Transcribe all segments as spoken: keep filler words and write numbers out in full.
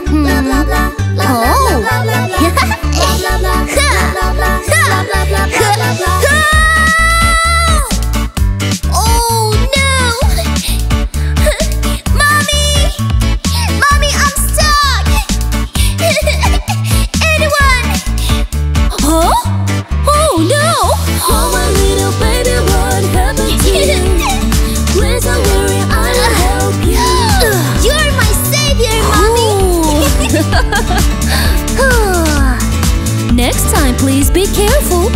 Next time, please be careful.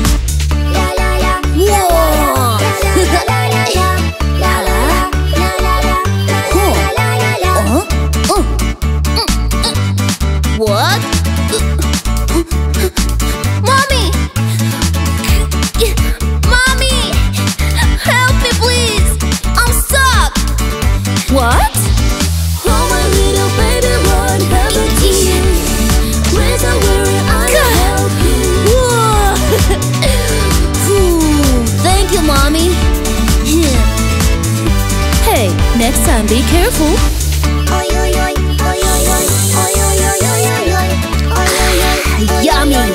What? Mommy! Mommy! Help me, please! I'm stuck! What? Oh, my little baby, what happened to you? Please don't worry, I'll help you. Thank you, Mommy. Hey, next time be careful. Yummy!